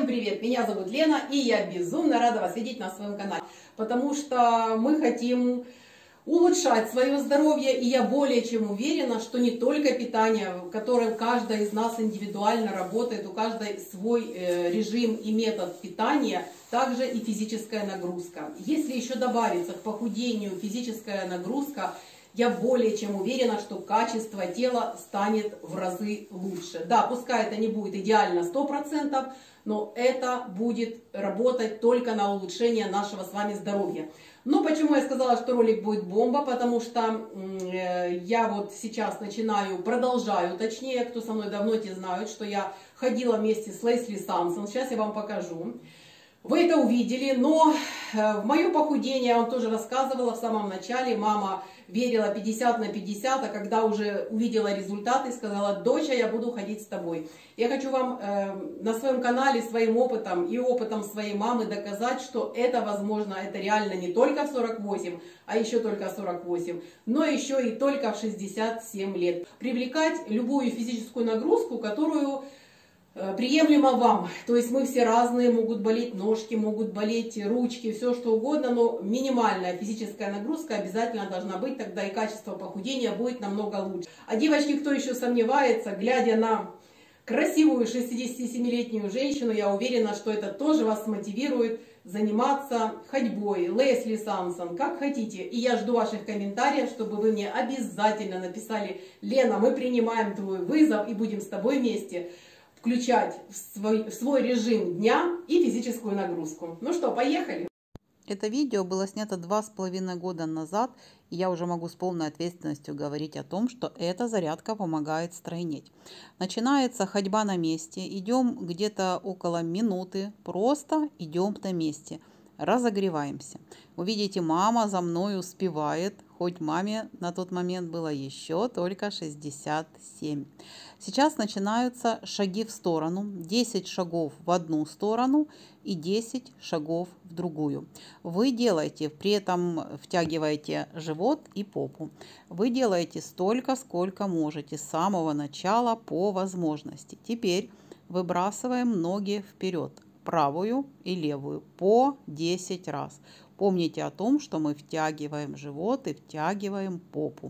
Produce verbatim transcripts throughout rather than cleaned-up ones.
Всем привет! Меня зовут Лена, и я безумно рада вас видеть на своем канале, потому что мы хотим улучшать свое здоровье, и я более чем уверена, что не только питание, которое каждая из нас индивидуально работает, у каждой свой э, режим и метод питания, также и физическая нагрузка. Если еще добавится к похудению физическая нагрузка, я более чем уверена, что качество тела станет в разы лучше. Да, пускай это не будет идеально сто процентов, но это будет работать только на улучшение нашего с вами здоровья. Но почему я сказала, что ролик будет бомба? Потому что э, я вот сейчас начинаю, продолжаю, точнее, кто со мной давно, те знают, что я ходила вместе с Лесли Самсон. Сейчас я вам покажу. Вы это увидели, но в мое похудение, я вам тоже рассказывала в самом начале, мама верила пятьдесят на пятьдесят, а когда уже увидела результаты, сказала: доча, я буду ходить с тобой. Я хочу вам э, на своем канале своим опытом и опытом своей мамы доказать, что это возможно, это реально не только в сорок восемь, а еще только в сорок восемь, но еще и только в шестьдесят семь лет. Привлекать любую физическую нагрузку, которую приемлемо вам. То есть мы все разные, могут болеть ножки, могут болеть ручки, все что угодно, но минимальная физическая нагрузка обязательно должна быть, тогда и качество похудения будет намного лучше. А девочки, кто еще сомневается, глядя на красивую шестидесятисемилетнюю женщину, я уверена, что это тоже вас мотивирует заниматься ходьбой. Лесли Самсон, как хотите. И я жду ваших комментариев, чтобы вы мне обязательно написали: Лена, мы принимаем твой вызов и будем с тобой вместе включать в свой, в свой режим дня и физическую нагрузку. Ну что, поехали! Это видео было снято два с половиной года назад, и я уже могу с полной ответственностью говорить о том, что эта зарядка помогает стройнеть. Начинается ходьба на месте, идем где-то около минуты, просто идем на месте, разогреваемся. Вы видите, мама за мной успевает, хоть маме на тот момент было еще только шестьдесят семь. Сейчас начинаются шаги в сторону, десять шагов в одну сторону и десять шагов в другую. Вы делаете, при этом втягиваете живот и попу. Вы делаете столько, сколько можете, с самого начала по возможности. Теперь выбрасываем ноги вперед, правую и левую, по десять раз. Помните о том, что мы втягиваем живот и втягиваем попу.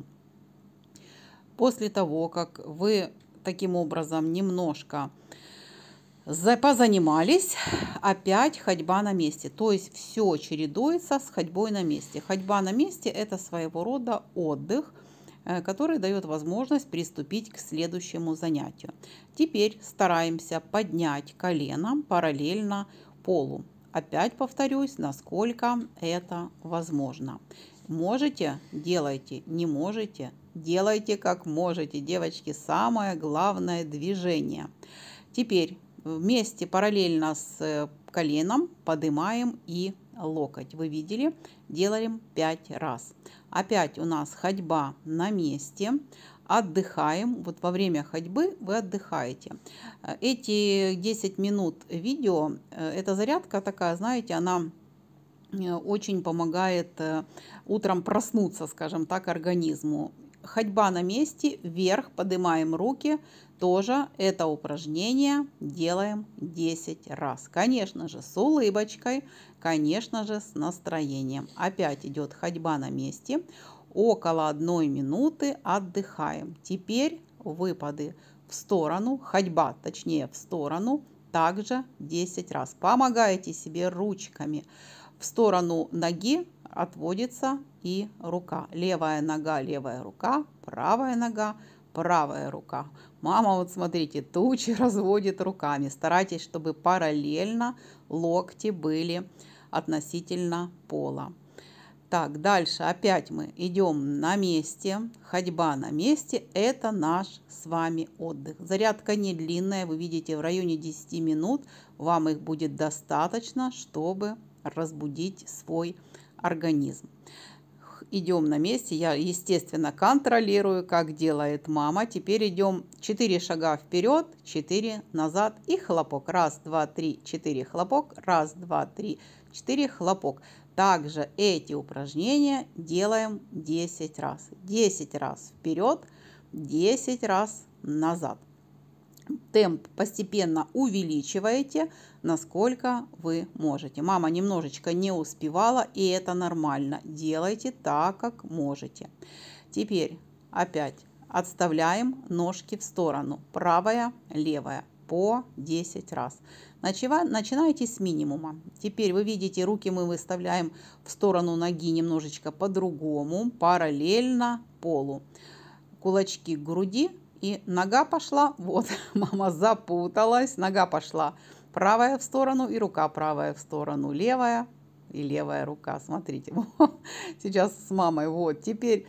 После того, как вы таким образом немножко позанимались, опять ходьба на месте. То есть все чередуется с ходьбой на месте. Ходьба на месте — это своего рода отдых, который дает возможность приступить к следующему занятию. Теперь стараемся поднять колено параллельно полу. Опять повторюсь, насколько это возможно. Можете — делайте, не можете — делайте как можете. Девочки, самое главное — движение. Теперь вместе параллельно с коленом поднимаем и локоть. Вы видели? Делаем пять раз. Опять у нас ходьба на месте. Отдыхаем. Вот во время ходьбы вы отдыхаете. Эти десять минут видео, эта зарядка такая, знаете, она очень помогает утром проснуться, скажем так, организму. Ходьба на месте, вверх, поднимаем руки. Тоже это упражнение делаем десять раз. Конечно же, с улыбочкой, конечно же, с настроением. Опять идет ходьба на месте. Около одной минуты отдыхаем. Теперь выпады в сторону, ходьба, точнее, в сторону, также десять раз. Помогаете себе ручками. В сторону ноги отводится и рука. Левая нога, левая рука, правая нога, правая рука. Мама, вот смотрите, тучи разводит руками. Старайтесь, чтобы параллельно локти были относительно пола. Так, дальше опять мы идем на месте. Ходьба на месте — это наш с вами отдых. Зарядка не длинная, вы видите, в районе десяти минут. Вам их будет достаточно, чтобы разбудить свой организм. Идем на месте. Я, естественно, контролирую, как делает мама. Теперь идем четыре шага вперед, четыре назад и хлопок. Раз, два, три, четыре, хлопок. Раз, два, три, четыре, хлопок. Также эти упражнения делаем десять раз. десять раз вперед, десять раз назад. темп постепенно увеличиваете, насколько вы можете. Мама немножечко не успевала, и это нормально. Делайте так, как можете. Теперь опять отставляем ножки в сторону. Правая, левая по десять раз. Начинайте с минимума. Теперь вы видите, руки мы выставляем в сторону ноги немножечко по-другому, параллельно полу. Кулачки к груди. И нога пошла, вот, мама запуталась, нога пошла правая в сторону и рука правая в сторону, левая и левая рука, смотрите, сейчас с мамой, вот, теперь,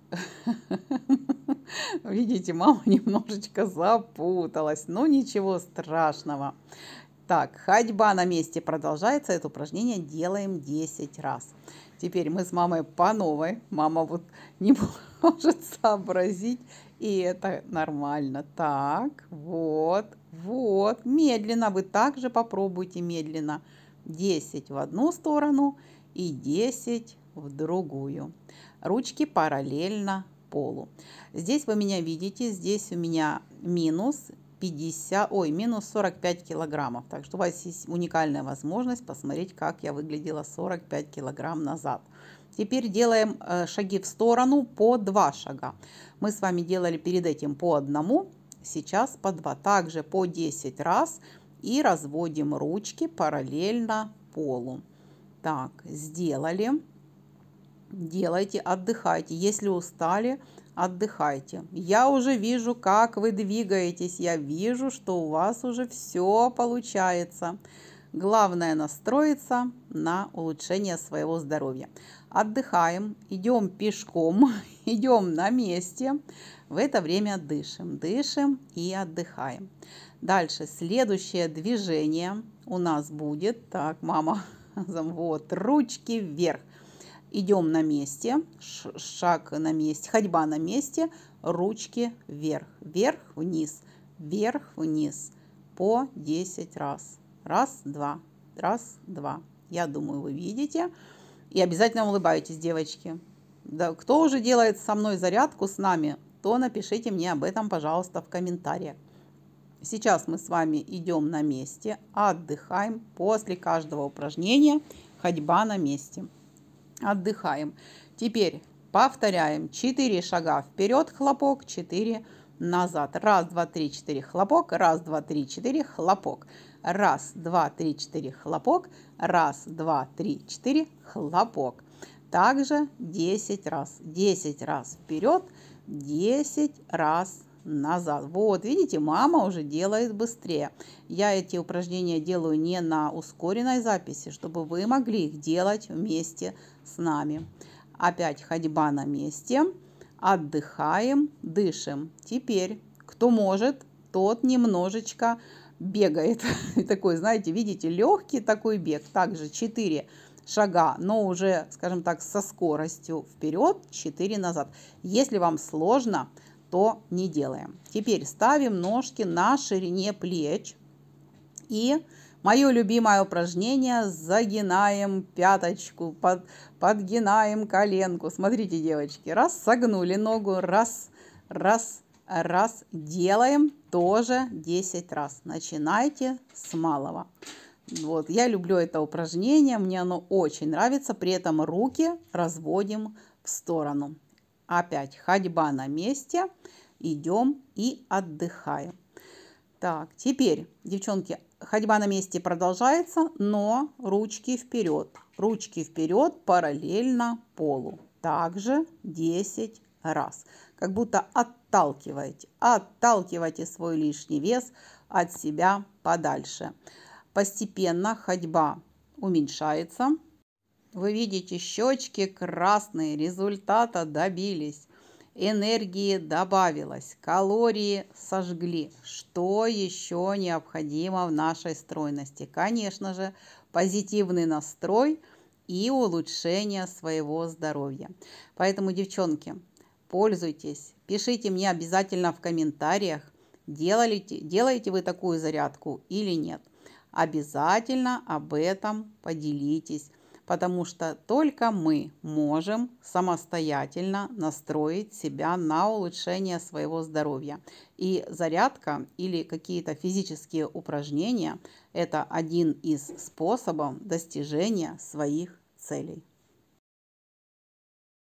видите, мама немножечко запуталась, но ничего страшного. Так, ходьба на месте продолжается, это упражнение делаем десять раз. Теперь мы с мамой по новой, мама вот не может сообразить, и это нормально. Так, вот, вот, медленно, вы также попробуйте медленно. десять в одну сторону и десять в другую. Ручки параллельно полу. Здесь вы меня видите, здесь у меня минус пятьдесят, ой, минус сорок пять килограммов. Так что у вас есть уникальная возможность посмотреть, как я выглядела сорок пять килограмм назад. Теперь делаем шаги в сторону по два шага. Мы с вами делали перед этим по одному, сейчас по два. Также по десять раз и разводим ручки параллельно полу. Так, сделали. Делайте, отдыхайте. Если устали, отдыхайте. Я уже вижу, как вы двигаетесь. Я вижу, что у вас уже все получается. Главное настроиться на улучшение своего здоровья. Отдыхаем, идем пешком, идем на месте. В это время дышим, дышим и отдыхаем. Дальше следующее движение у нас будет. Так, мама, вот, ручки вверх. Идем на месте, шаг на месте, ходьба на месте, ручки вверх, вверх, вниз, вверх, вниз по десять раз. Раз, два, раз, два. Я думаю, вы видите. И обязательно улыбайтесь, девочки. Да, кто уже делает со мной зарядку с нами, то напишите мне об этом, пожалуйста, в комментариях. Сейчас мы с вами идем на месте, отдыхаем. После каждого упражнения ходьба на месте. Отдыхаем. Теперь повторяем четыре шага вперед, хлопок, четыре назад. Раз, два, три, четыре, хлопок. Раз, два, три, четыре, хлопок. Раз, два, три, четыре, хлопок. Раз, два, три, четыре, хлопок. Также десять раз. десять раз вперед, десять раз назад. Вот, видите, мама уже делает быстрее. Я эти упражнения делаю не на ускоренной записи, чтобы вы могли их делать вместе с нами. Опять ходьба на месте. Отдыхаем, дышим. Теперь, кто может, тот немножечко бегает. Такой, знаете, видите, легкий такой бег. Также четыре шага, но уже, скажем так, со скоростью вперед, четыре назад. Если вам сложно, то не делаем. Теперь ставим ножки на ширине плеч. И мое любимое упражнение, загинаем пяточку, под, подгинаем коленку. Смотрите, девочки, раз, согнули ногу, раз, раз, раз. Делаем тоже десять раз. Начинайте с малого. Вот, я люблю это упражнение, мне оно очень нравится. При этом руки разводим в сторону. Опять ходьба на месте, идем и отдыхаем. Так, теперь, девчонки, ходьба на месте продолжается, но ручки вперед. Ручки вперед параллельно полу. Также десять раз. Как будто отталкиваете, отталкивайте свой лишний вес от себя подальше. Постепенно ходьба уменьшается. Вы видите, щечки красные, результата добились, энергии добавилось, калории сожгли. Что еще необходимо в нашей стройности? Конечно же, позитивный настрой и улучшение своего здоровья. Поэтому, девчонки, пользуйтесь, пишите мне обязательно в комментариях, делаете, делаете вы такую зарядку или нет. Обязательно об этом поделитесь. потому что только мы можем самостоятельно настроить себя на улучшение своего здоровья. И зарядка или какие-то физические упражнения – это один из способов достижения своих целей.